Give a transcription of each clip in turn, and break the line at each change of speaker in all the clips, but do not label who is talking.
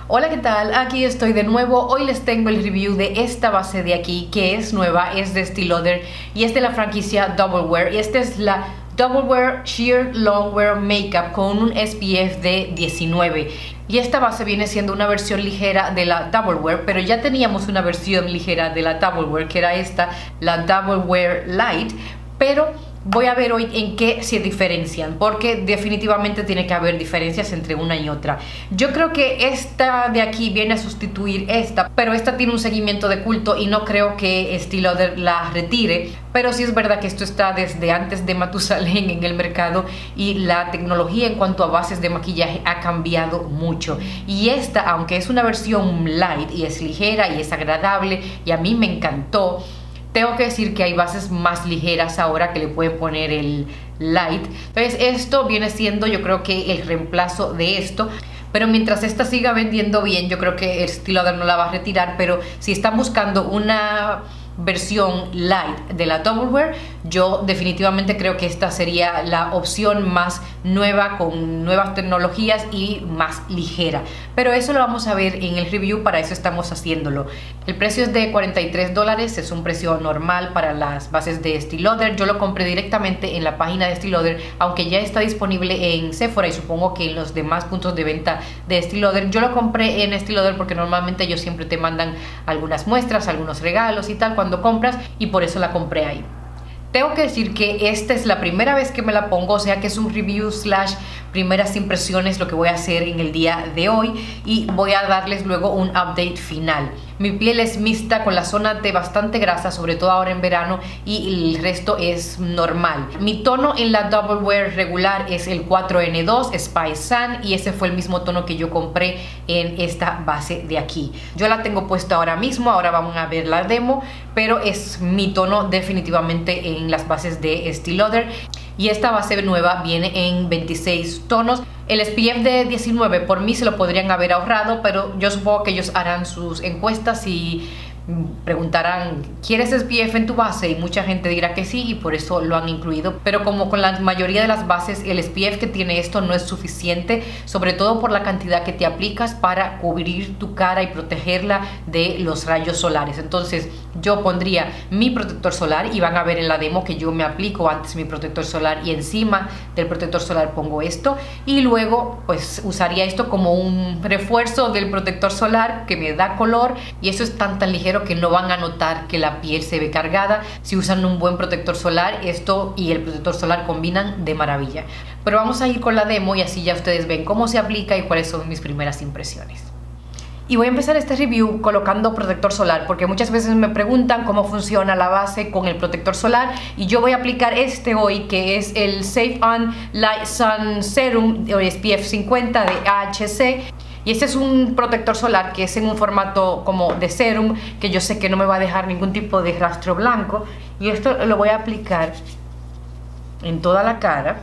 Hola, ¿qué tal? Aquí estoy de nuevo. Hoy les tengo el review de esta base de aquí, que es nueva, es de Estée Lauder y es de la franquicia Double Wear. Y esta es la Double Wear Sheer Long Wear Makeup con un SPF de 19. Y esta base viene siendo una versión ligera de la Double Wear, pero ya teníamos una versión ligera de la Double Wear, que era esta, la Double Wear Light, pero voy a ver hoy en qué se diferencian, porque definitivamente tiene que haber diferencias entre una y otra. Yo creo que esta de aquí viene a sustituir esta, pero esta tiene un seguimiento de culto y no creo que Estée Lauder la retire. Pero sí es verdad que esto está desde antes de Matusalén en el mercado y la tecnología en cuanto a bases de maquillaje ha cambiado mucho. Y esta, aunque es una versión light y es ligera y es agradable y a mí me encantó, tengo que decir que hay bases más ligeras ahora que le pueden poner el light. Entonces esto viene siendo, yo creo que el reemplazo de esto. Pero mientras esta siga vendiendo bien, yo creo que Estée Lauder no la va a retirar. Pero si están buscando una versión light de la Double Wear, yo definitivamente creo que esta sería la opción más nueva, con nuevas tecnologías y más ligera. Pero eso lo vamos a ver en el review, para eso estamos haciéndolo. El precio es de $43, es un precio normal para las bases de Estée Lauder. Yo lo compré directamente en la página de Estée Lauder, aunque ya está disponible en Sephora y supongo que en los demás puntos de venta de Estée Lauder. Yo lo compré en Estée Lauder porque normalmente ellos siempre te mandan algunas muestras, algunos regalos y tal cuando compras, y por eso la compré ahí. Tengo que decir que esta es la primera vez que me la pongo, o sea que es un review / primeras impresiones lo que voy a hacer en el día de hoy, y voy a darles luego un update final. Mi piel es mixta con la zona de bastante grasa, sobre todo ahora en verano, y el resto es normal. Mi tono en la Double Wear regular es el 4N2 Spice Sun, y ese fue el mismo tono que yo compré en esta base de aquí. Yo la tengo puesta ahora mismo, ahora vamos a ver la demo, pero es mi tono definitivamente en las bases de Estée Lauder. Y esta base nueva viene en 26 tonos. El SPF de 19 por mí se lo podrían haber ahorrado, pero yo supongo que ellos harán sus encuestas y preguntarán: ¿quieres SPF en tu base? Y mucha gente dirá que sí, y por eso lo han incluido. Pero como con la mayoría de las bases, el SPF que tiene esto no es suficiente, sobre todo por la cantidad que te aplicas para cubrir tu cara y protegerla de los rayos solares. Entonces yo pondría mi protector solar, y van a ver en la demo que yo me aplico antes mi protector solar y encima del protector solar pongo esto, y luego pues usaría esto como un refuerzo del protector solar que me da color, y eso es tan ligero que no van a notar que la piel se ve cargada. Si usan un buen protector solar, esto y el protector solar combinan de maravilla. Pero vamos a ir con la demo y así ya ustedes ven cómo se aplica y cuáles son mis primeras impresiones. Y voy a empezar este review colocando protector solar, porque muchas veces me preguntan cómo funciona la base con el protector solar, y yo voy a aplicar este hoy, que es el Safe On Light Sun Serum SPF 50 de AHC. Y este es un protector solar que es en un formato como de serum, que yo sé que no me va a dejar ningún tipo de rastro blanco. Y esto lo voy a aplicar en toda la cara.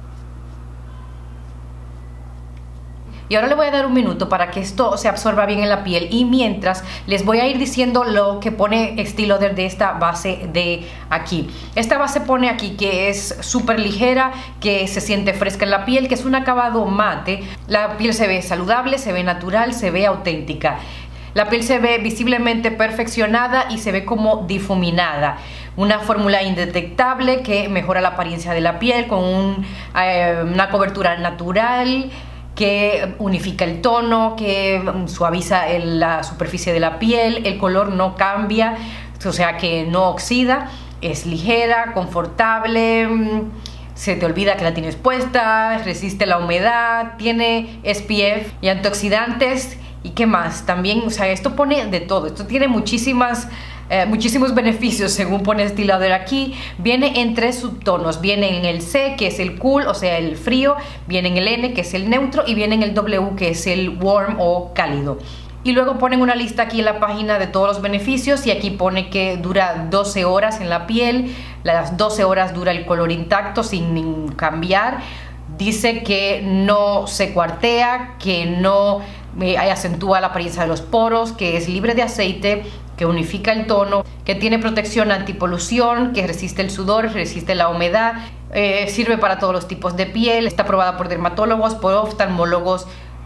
Y ahora le voy a dar un minuto para que esto se absorba bien en la piel, y mientras les voy a ir diciendo lo que pone Estée Lauder de esta base de aquí. Esta base pone aquí que es súper ligera, que se siente fresca en la piel, que es un acabado mate. La piel se ve saludable, se ve natural, se ve auténtica. La piel se ve visiblemente perfeccionada y se ve como difuminada. Una fórmula indetectable que mejora la apariencia de la piel con una cobertura natural, que unifica el tono, que suaviza la superficie de la piel, el color no cambia, o sea que no oxida, es ligera, confortable, se te olvida que la tienes puesta, resiste la humedad, tiene SPF y antioxidantes. ¿Y qué más? También, o sea, esto pone de todo, esto tiene muchísimos beneficios según pone Estée Lauder aquí. Viene en 3 subtonos, viene en el C, que es el cool, o sea el frío, viene en el N, que es el neutro, y viene en el W, que es el warm o cálido. Y luego ponen una lista aquí en la página de todos los beneficios, y aquí pone que dura 12 horas en la piel, las 12 horas dura el color intacto sin cambiar. Dice que no se cuartea, que no acentúa la apariencia de los poros, que es libre de aceite, que unifica el tono, que tiene protección antipolución, que resiste el sudor, resiste la humedad, sirve para todos los tipos de piel, está aprobada por dermatólogos, por oftalmólogos,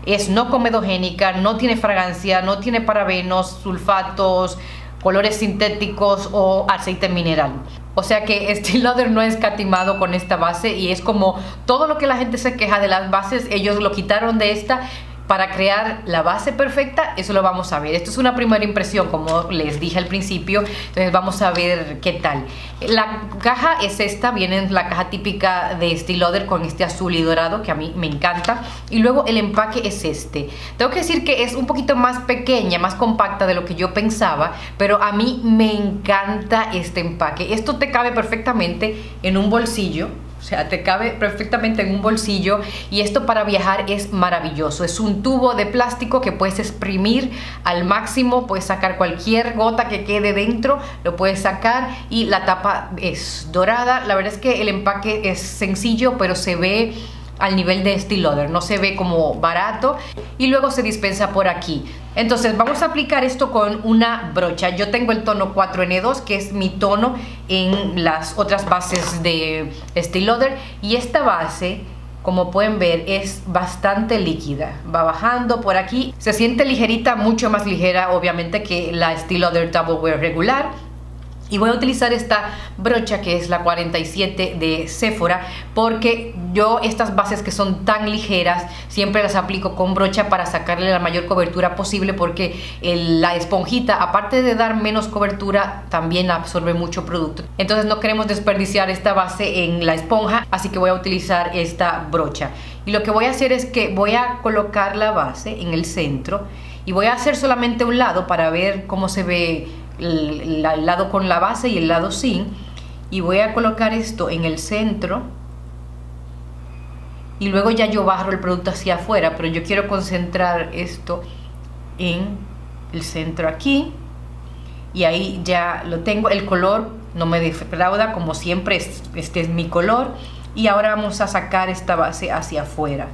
es no comedogénica, no tiene fragancia, no tiene parabenos, sulfatos, colores sintéticos o aceite mineral. O sea que Estée Lauder no es escatimado con esta base y es como todo lo que la gente se queja de las bases, ellos lo quitaron de esta para crear la base perfecta. Eso lo vamos a ver. Esto es una primera impresión, como les dije al principio, entonces vamos a ver qué tal. La caja es esta, viene en la caja típica de Estée Lauder con este azul y dorado que a mí me encanta, y luego el empaque es este. Tengo que decir que es un poquito más pequeña, más compacta de lo que yo pensaba, pero a mí me encanta este empaque. Esto te cabe perfectamente en un bolsillo. O sea, te cabe perfectamente en un bolsillo y esto para viajar es maravilloso. Es un tubo de plástico que puedes exprimir al máximo, puedes sacar cualquier gota que quede dentro, lo puedes sacar y la tapa es dorada. La verdad es que el empaque es sencillo, pero se ve al nivel de Estée Lauder, no se ve como barato, y luego se dispensa por aquí. Entonces vamos a aplicar esto con una brocha. Yo tengo el tono 4N2, que es mi tono en las otras bases de Estée Lauder, y esta base, como pueden ver, es bastante líquida, va bajando por aquí, se siente ligerita, mucho más ligera obviamente que la Estée Lauder Double Wear regular. Y voy a utilizar esta brocha que es la 47 de Sephora, porque yo estas bases que son tan ligeras siempre las aplico con brocha para sacarle la mayor cobertura posible, porque la esponjita, aparte de dar menos cobertura, también absorbe mucho producto. Entonces no queremos desperdiciar esta base en la esponja, así que voy a utilizar esta brocha. Y lo que voy a hacer es que voy a colocar la base en el centro y voy a hacer solamente un lado para ver cómo se ve el lado con la base y el lado sin, y voy a colocar esto en el centro y luego ya yo barro el producto hacia afuera, pero yo quiero concentrar esto en el centro aquí, y ahí ya lo tengo. El color no me defrauda, como siempre, este es mi color, y ahora vamos a sacar esta base hacia afuera.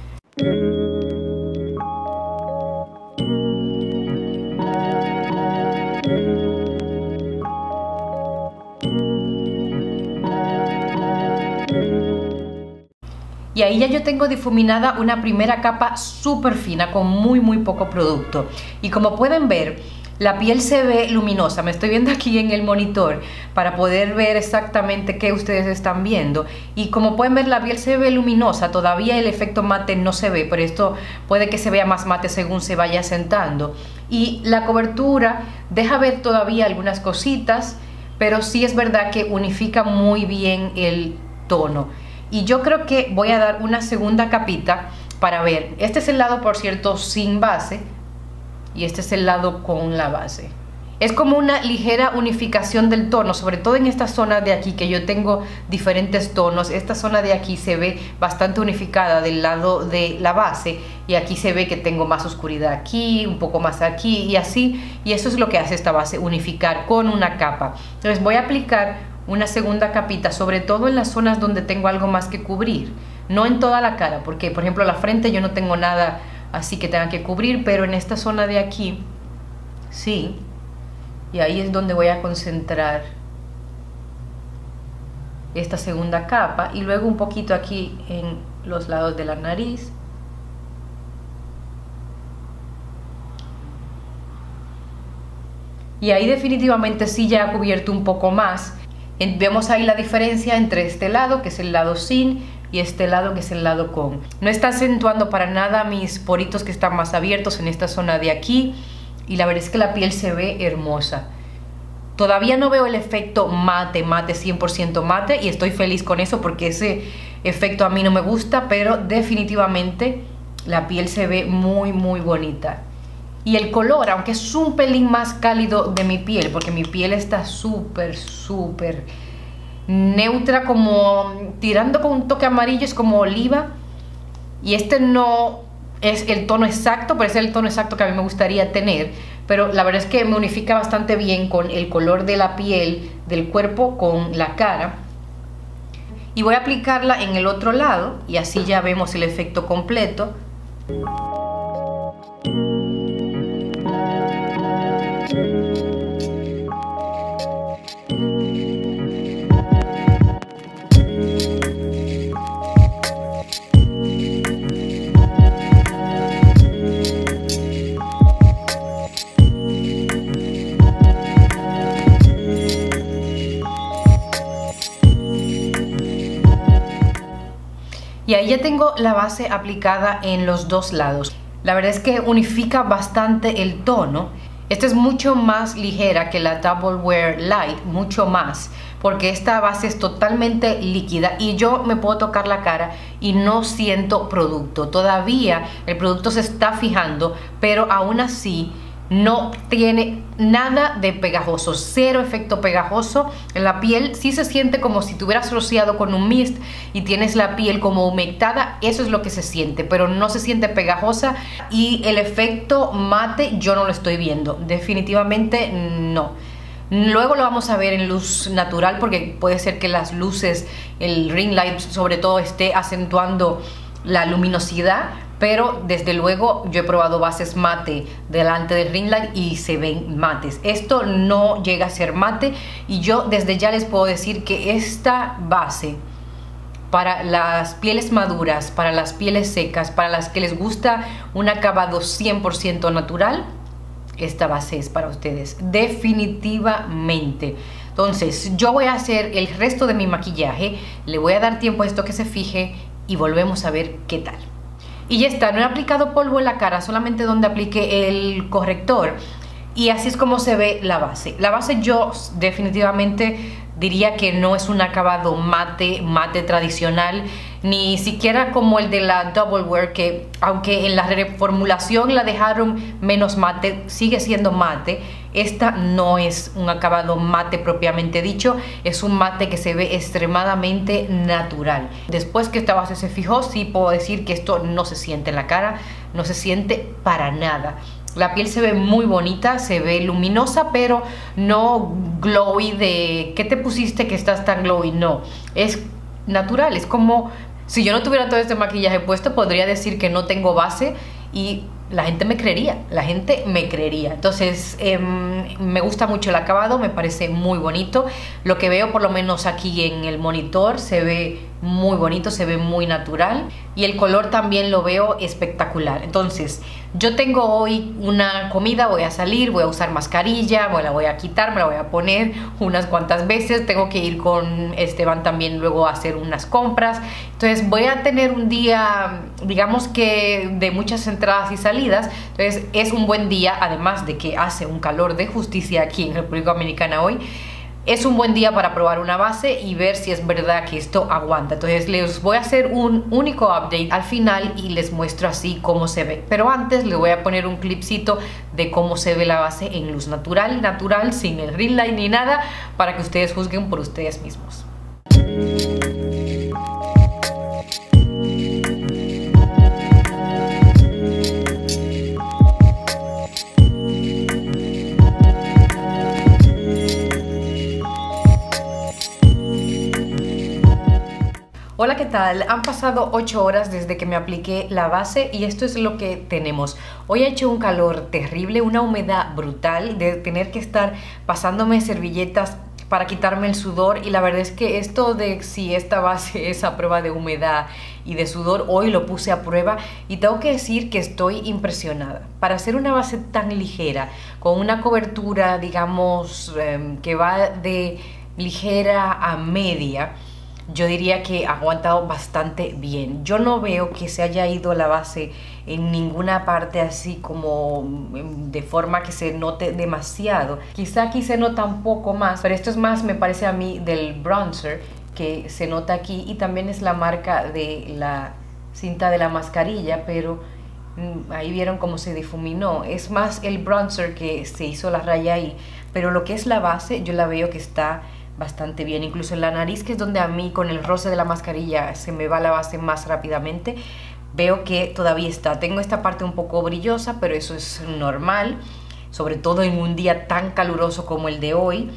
Y ahí ya yo tengo difuminada una primera capa súper fina con muy poco producto. Y como pueden ver, la piel se ve luminosa. Me estoy viendo aquí en el monitor para poder ver exactamente qué ustedes están viendo. Y como pueden ver, la piel se ve luminosa. Todavía el efecto mate no se ve, pero esto puede que se vea más mate según se vaya sentando. Y la cobertura deja ver todavía algunas cositas, pero sí es verdad que unifica muy bien el tono. Y yo creo que voy a dar una segunda capita para ver. Este es el lado, por cierto, sin base, y este es el lado con la base. Es como una ligera unificación del tono, sobre todo en esta zona de aquí, que yo tengo diferentes tonos. Esta zona de aquí se ve bastante unificada del lado de la base, y aquí se ve que tengo más oscuridad aquí, un poco más aquí y así, y eso es lo que hace esta base, unificar con una capa. Entonces voy a aplicar una segunda capita, sobre todo en las zonas donde tengo algo más que cubrir, no en toda la cara, porque por ejemplo la frente yo no tengo nada así que tenga que cubrir, pero en esta zona de aquí sí, y ahí es donde voy a concentrar esta segunda capa, y luego un poquito aquí en los lados de la nariz. Y ahí definitivamente sí ya ha cubierto un poco más. Vemos ahí la diferencia entre este lado, que es el lado sin, y este lado, que es el lado con. No está acentuando para nada mis poritos que están más abiertos en esta zona de aquí, y la verdad es que la piel se ve hermosa. Todavía no veo el efecto mate, 100% mate, y estoy feliz con eso porque ese efecto a mí no me gusta, pero definitivamente la piel se ve muy bonita. Y el color, aunque es un pelín más cálido de mi piel, porque mi piel está súper neutra, como tirando con un toque amarillo, es como oliva. Y este no es el tono exacto, pero es el tono exacto que a mí me gustaría tener. Pero la verdad es que me unifica bastante bien con el color de la piel, del cuerpo, con la cara. Y voy a aplicarla en el otro lado, y así ya vemos el efecto completo. tengo la base aplicada en los dos lados. La verdad es que unifica bastante el tono. Esta es mucho más ligera que la Double Wear Light, mucho más, porque esta base es totalmente líquida y yo me puedo tocar la cara y no siento producto. Todavía el producto se está fijando, pero aún así no tiene nada de pegajoso, cero efecto pegajoso. En la piel sí se siente como si te hubieras rociado con un mist y tienes la piel como humectada, eso es lo que se siente, pero no se siente pegajosa. Y el efecto mate yo no lo estoy viendo, definitivamente no. Luego lo vamos a ver en luz natural, porque puede ser que las luces, el ring light sobre todo, esté acentuando la luminosidad, pero desde luego yo he probado bases mate delante del ring light y se ven mates. Esto no llega a ser mate y yo desde ya les puedo decir que esta base para las pieles maduras, para las pieles secas, para las que les gusta un acabado 100% natural, esta base es para ustedes, definitivamente. Entonces yo voy a hacer el resto de mi maquillaje, le voy a dar tiempo a esto que se fije y volvemos a ver qué tal. Y ya está, no he aplicado polvo en la cara, solamente donde apliqué el corrector. Y así es como se ve la base. La base yo definitivamente diría que no es un acabado mate tradicional, ni siquiera como el de la Double Wear, que aunque en la reformulación la dejaron menos mate, sigue siendo mate. Esta no es un acabado mate propiamente dicho, es un mate que se ve extremadamente natural. Después que esta base se fijó, sí puedo decir que esto no se siente en la cara, no se siente para nada. La piel se ve muy bonita, se ve luminosa, pero no glowy de ¿qué te pusiste que estás tan glowy? No, es natural, es como si yo no tuviera todo este maquillaje puesto, podría decir que no tengo base y la gente me creería, Entonces me gusta mucho el acabado, me parece muy bonito. Lo que veo por lo menos aquí en el monitor se ve muy bonito, se ve muy natural y el color también lo veo espectacular. Entonces yo tengo hoy una comida, voy a salir, voy a usar mascarilla, me la voy a quitar, me la voy a poner unas cuantas veces, tengo que ir con Esteban también luego a hacer unas compras. Entonces voy a tener un día, digamos que de muchas entradas y salidas. Entonces es un buen día, además de que hace un calor de justicia aquí en República Dominicana hoy. Es un buen día para probar una base y ver si es verdad que esto aguanta. Entonces les voy a hacer un único update al final y les muestro así cómo se ve. Pero antes les voy a poner un clipcito de cómo se ve la base en luz natural, sin el ring light ni nada, para que ustedes juzguen por ustedes mismos. Hola, ¿qué tal? Han pasado 8 horas desde que me apliqué la base y esto es lo que tenemos. Hoy ha hecho un calor terrible, una humedad brutal de tener que estar pasándome servilletas para quitarme el sudor, y la verdad es que esto de si esta base es a prueba de humedad y de sudor, hoy lo puse a prueba y tengo que decir que estoy impresionada. Para hacer una base tan ligera, con una cobertura digamos que va de ligera a media, yo diría que ha aguantado bastante bien. Yo no veo que se haya ido la base en ninguna parte así como de forma que se note demasiado. Quizá aquí se nota un poco más, pero esto es más, me parece a mí, del bronzer que se nota aquí, y también es la marca de la cinta de la mascarilla, pero ahí vieron cómo se difuminó. Es más el bronzer que se hizo la raya ahí, pero lo que es la base yo la veo que está bastante bien. Incluso en la nariz, que es donde a mí con el roce de la mascarilla se me va la base más rápidamente, veo que todavía está. Tengo esta parte un poco brillosa, pero eso es normal, sobre todo en un día tan caluroso como el de hoy.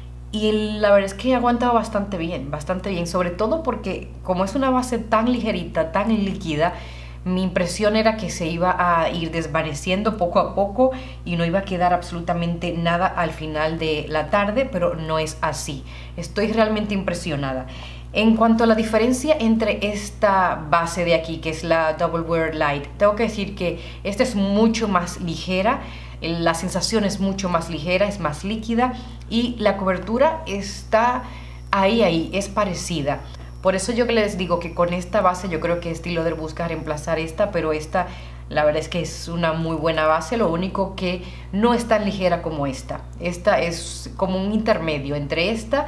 Y la verdad es que he aguantado bastante bien, sobre todo porque como es una base tan ligerita, tan líquida, mi impresión era que se iba a ir desvaneciendo poco a poco y no iba a quedar absolutamente nada al final de la tarde, pero no es así. Estoy realmente impresionada. En cuanto a la diferencia entre esta base de aquí, que es la Double Wear Light, tengo que decir que esta es mucho más ligera, la sensación es mucho más ligera, es más líquida y la cobertura está ahí, es parecida. Por eso yo les digo que con esta base yo creo que Estée Lauder busca reemplazar esta, pero esta la verdad es que es una muy buena base. Lo único que no es tan ligera como esta. Esta es como un intermedio entre esta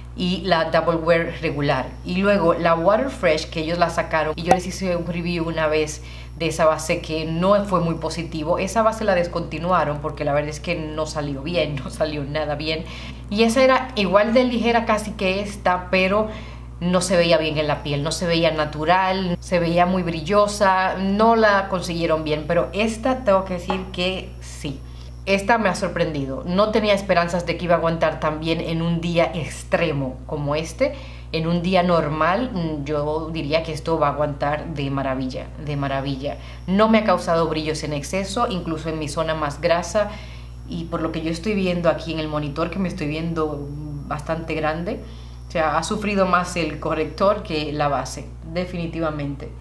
y la Double Wear regular. Y luego la Water Fresh, que ellos la sacaron y yo les hice un review una vez de esa base que no fue muy positivo. Esa base la descontinuaron porque la verdad es que no salió bien, no salió nada bien. Y esa era igual de ligera casi que esta, pero no se veía bien en la piel, no se veía natural, se veía muy brillosa, no la consiguieron bien, pero esta tengo que decir que sí. Esta me ha sorprendido, no tenía esperanzas de que iba a aguantar tan bien en un día extremo como este. En un día normal yo diría que esto va a aguantar de maravilla, de maravilla. No me ha causado brillos en exceso, incluso en mi zona más grasa, y por lo que yo estoy viendo aquí en el monitor, que me estoy viendo bastante grande, o sea, ha sufrido más el corrector que la base, definitivamente.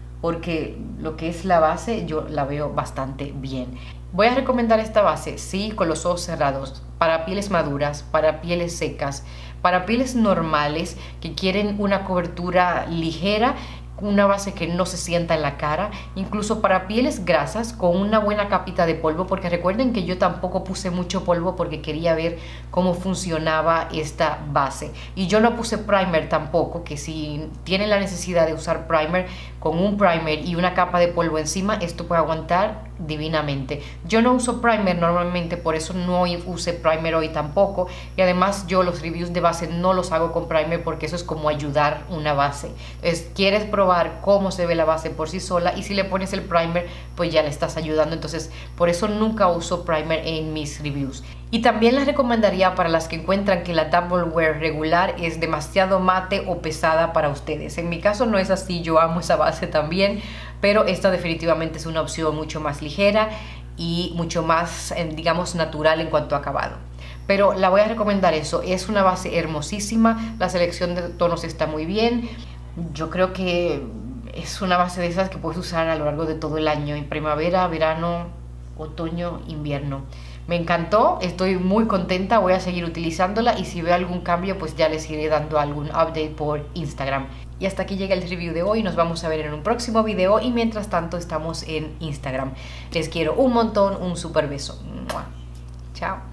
Porque lo que es la base yo la veo bastante bien. Voy a recomendar esta base, sí, con los ojos cerrados, para pieles maduras, para pieles secas, para pieles normales que quieren una cobertura ligera, una base que no se sienta en la cara, incluso para pieles grasas con una buena capita de polvo, porque recuerden que yo tampoco puse mucho polvo porque quería ver cómo funcionaba esta base. Y yo no puse primer tampoco, que si tienen la necesidad de usar primer, con un primer y una capa de polvo encima, esto puede aguantar divinamente. Yo no uso primer normalmente, por eso no usé primer hoy tampoco, y además yo los reviews de base no los hago con primer porque eso es como ayudar una base. Entonces quieres probar cómo se ve la base por sí sola, y si le pones el primer pues ya le estás ayudando. Entonces por eso nunca uso primer en mis reviews. Y también les recomendaría para las que encuentran que la Double Wear regular es demasiado mate o pesada para ustedes. En mi caso no es así, yo amo esa base también, pero esta definitivamente es una opción mucho más ligera y mucho más, digamos, natural en cuanto a acabado. Pero la voy a recomendar eso, es una base hermosísima, la selección de tonos está muy bien. Yo creo que es una base de esas que puedes usar a lo largo de todo el año, en primavera, verano, otoño, invierno. Me encantó, estoy muy contenta, voy a seguir utilizándola y si veo algún cambio pues ya les iré dando algún update por Instagram. Y hasta aquí llega el review de hoy, nos vamos a ver en un próximo video y mientras tanto estamos en Instagram. Les quiero un montón, un super beso. ¡Mua! Chao.